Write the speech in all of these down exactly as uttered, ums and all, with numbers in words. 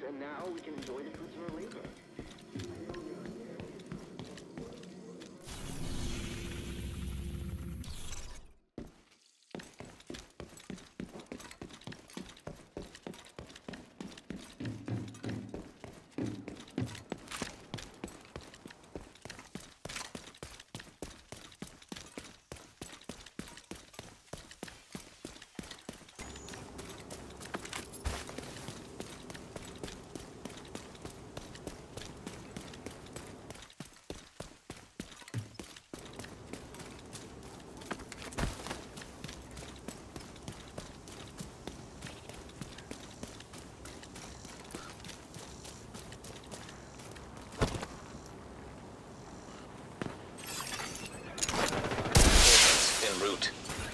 and now we can enjoy the fruits of our labor. Route.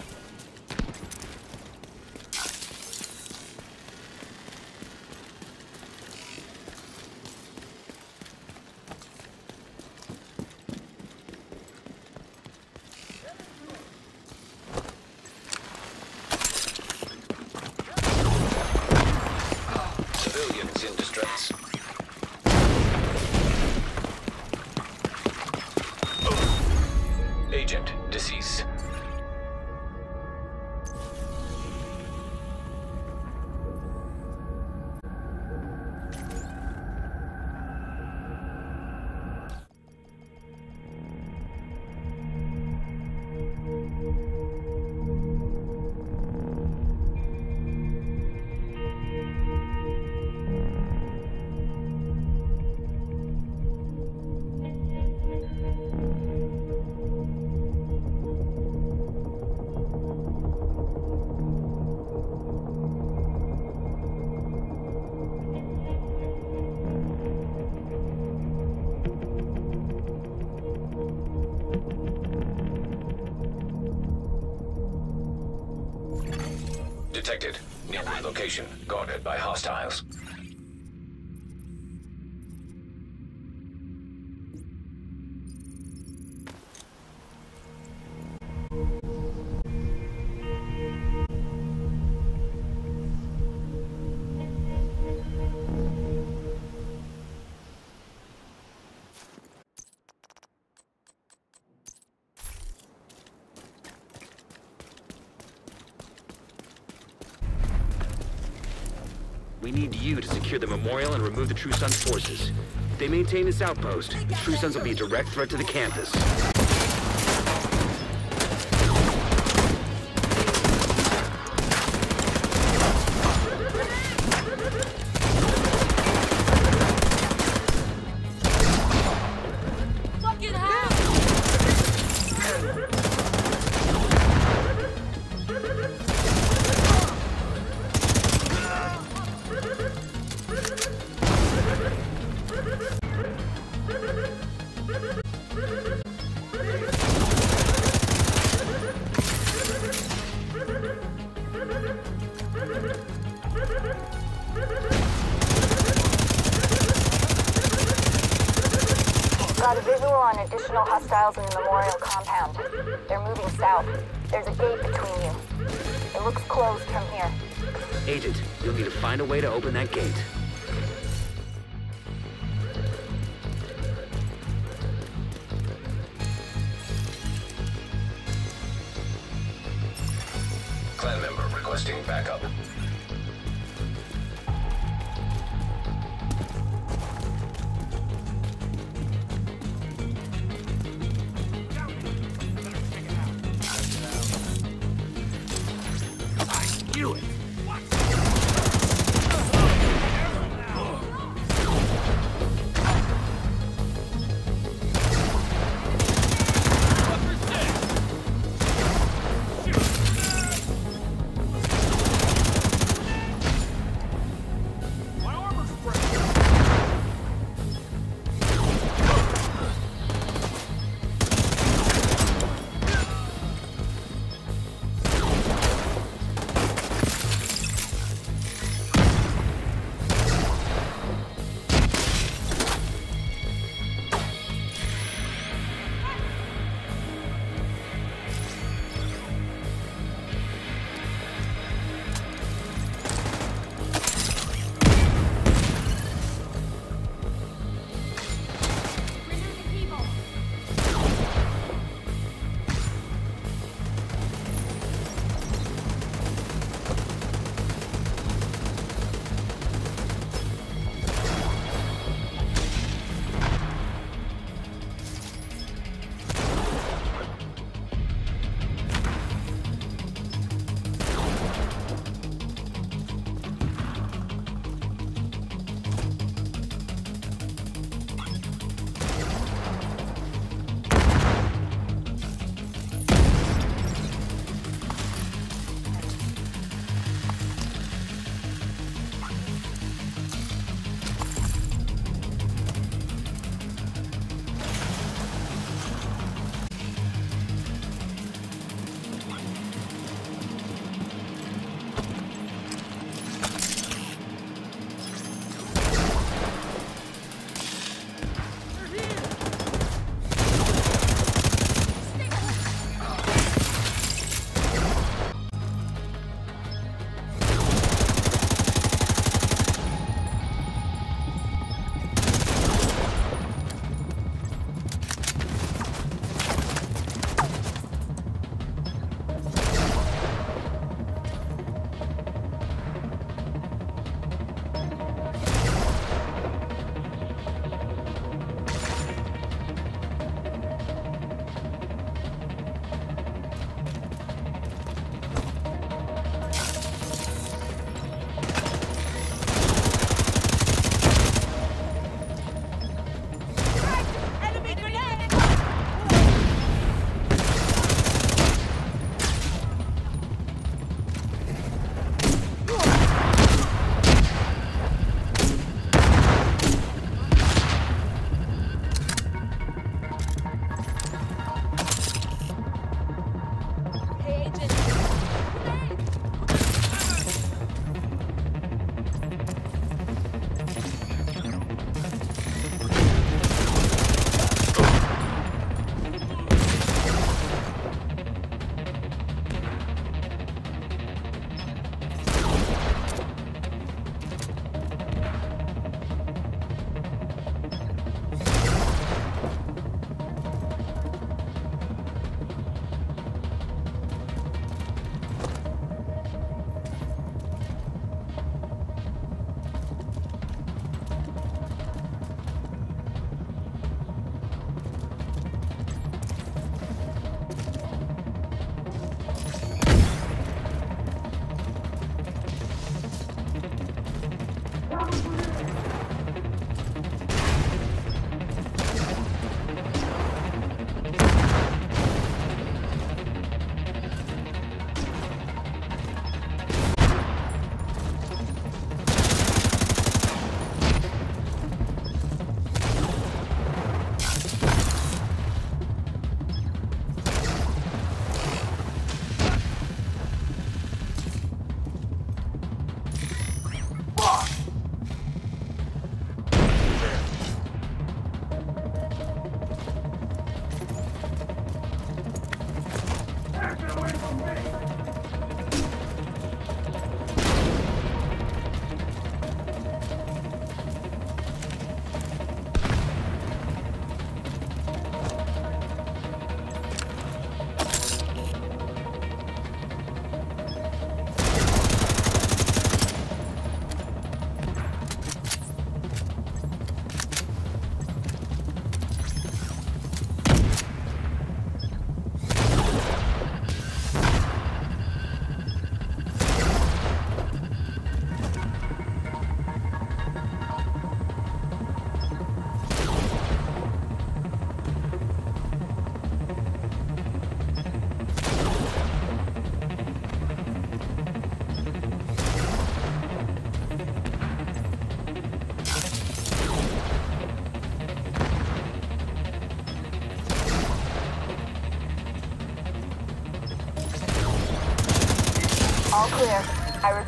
Civilians in distress. Agent deceased. Detected. Nearby location. Guarded by hostiles. We need you to secure the memorial and remove the True Sons forces. If they maintain this outpost, the True Sons will be a direct threat to the campus. Got a visual on additional hostiles in the memorial compound. They're moving south. There's a gate between you. It looks closed from here. Agent, you'll need to find a way to open that gate. Clan member requesting backup. Do it!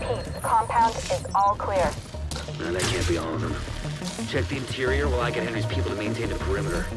repeat, the compound is all clear. No, that can't be all of them. Check the interior while I get Henry's people to maintain the perimeter.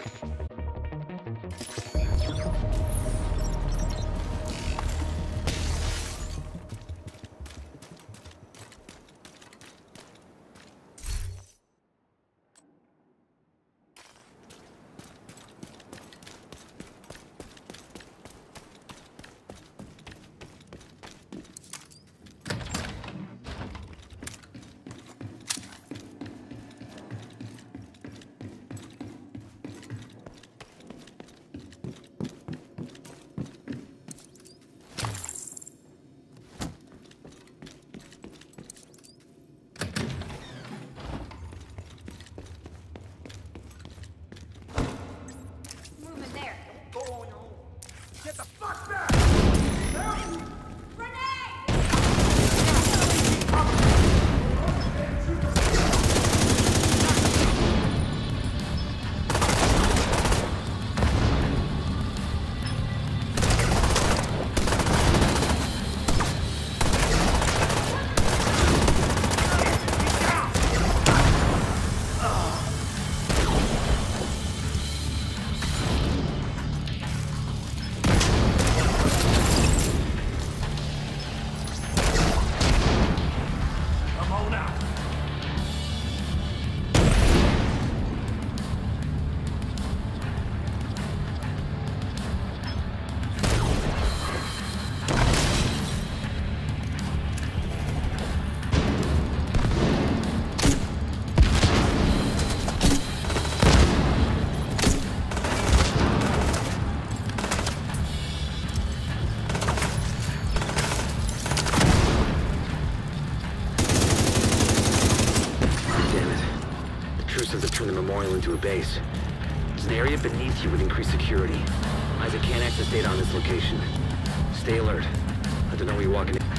Turn the memorial into a base. There's an area beneath you with increased security. Isaac can't access data on this location. Stay alert. I don't know where you're walking in.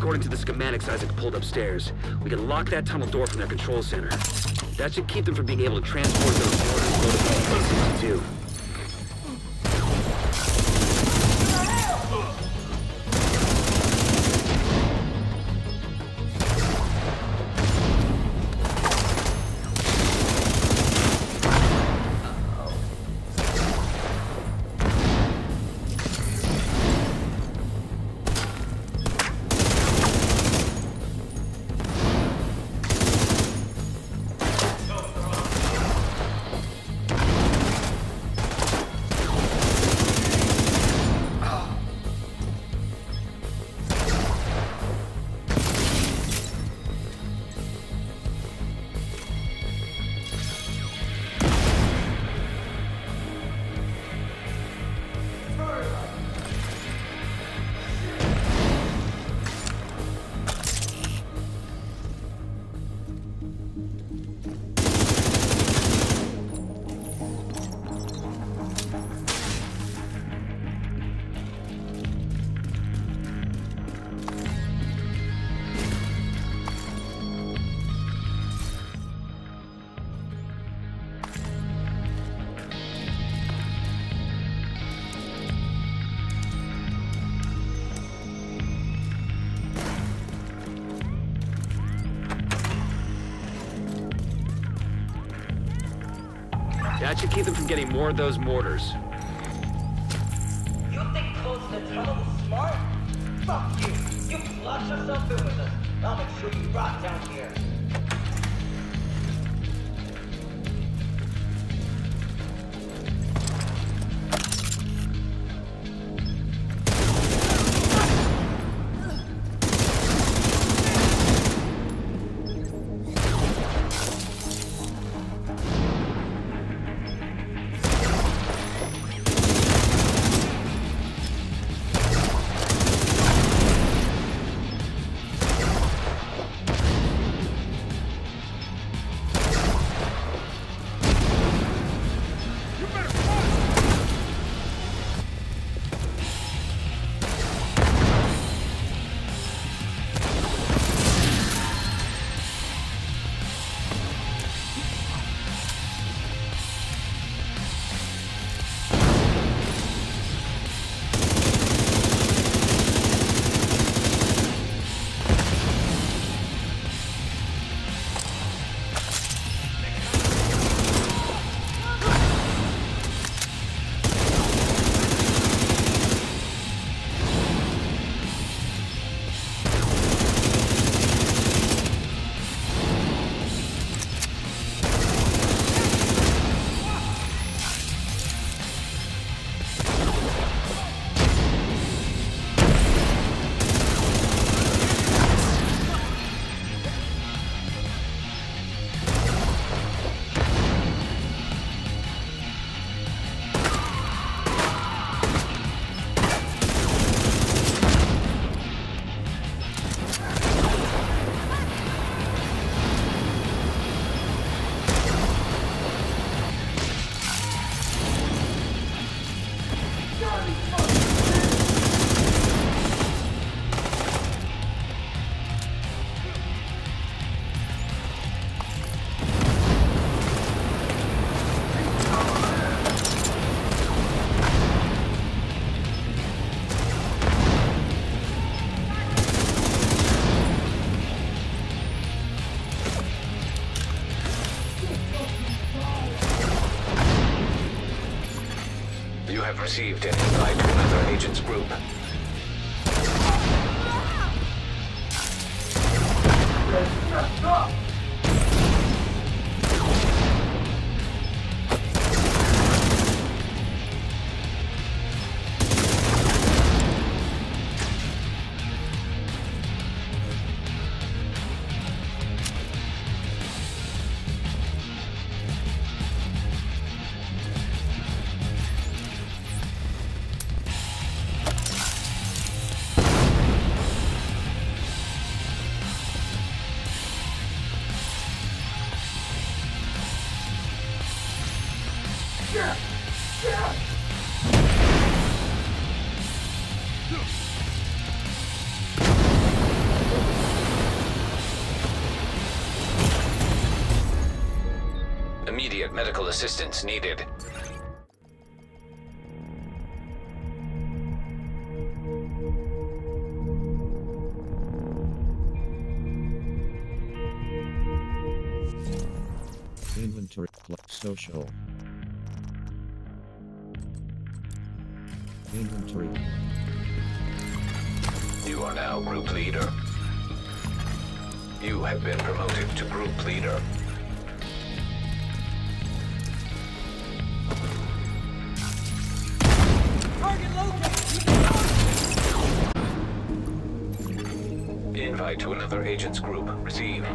according to the schematics Isaac pulled upstairs. We can lock that tunnel door from their control center. That should keep them from being able to transport those orders and go to P sixty-two. That should keep them from getting more of those mortars. You think closing the tunnel is smart? Fuck you! You lock yourself in with us. I'll make sure you rot down here. have received an invite to another agent's group. Medical assistance needed. Inventory plus social. Inventory. You are now group leader. You have been promoted to group leader. Invite to another agent's group. Receive.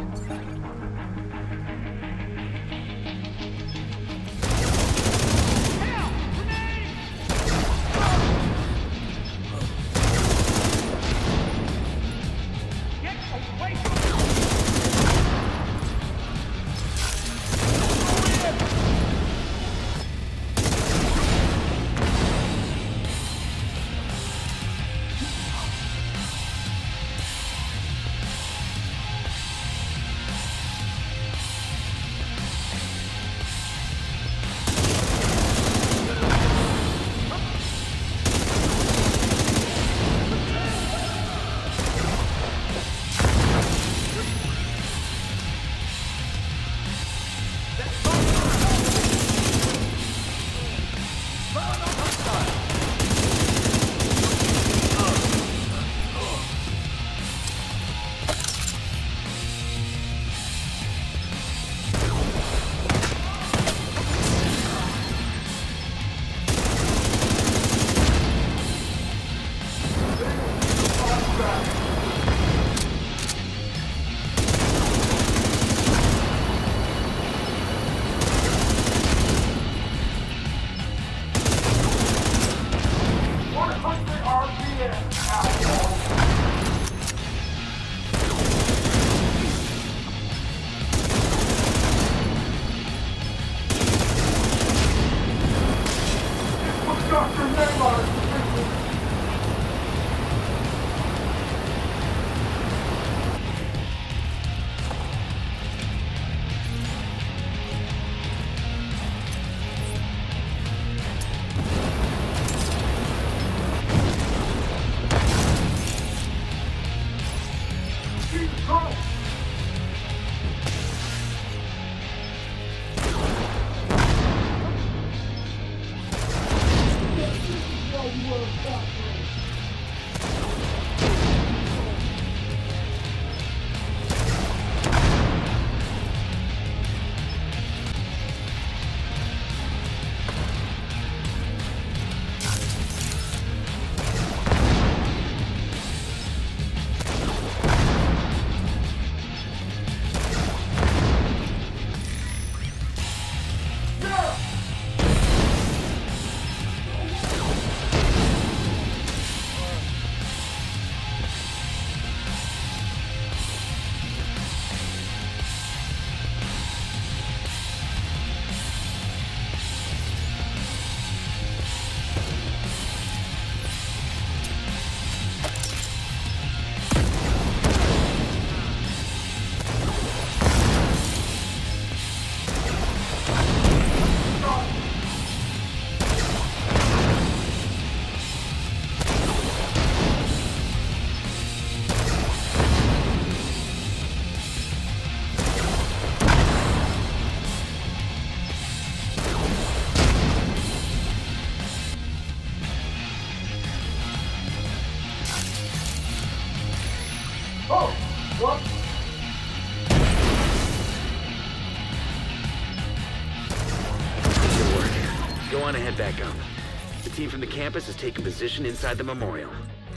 Go on ahead back up. The team from the campus has taken position inside the memorial.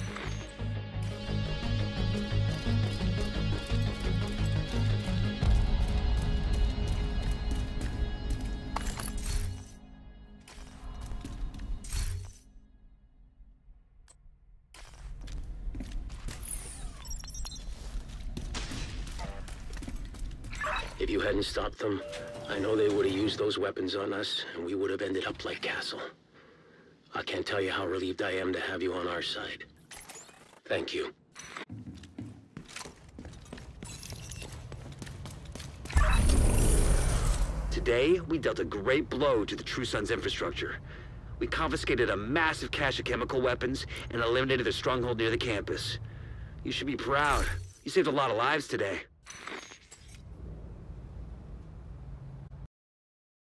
If you hadn't stopped them, I know they would have used those weapons on us, and we would have ended up like Castle. I can't tell you how relieved I am to have you on our side. Thank you. Today, we dealt a great blow to the True Sons infrastructure. We confiscated a massive cache of chemical weapons and eliminated the stronghold near the campus. You should be proud. You saved a lot of lives today.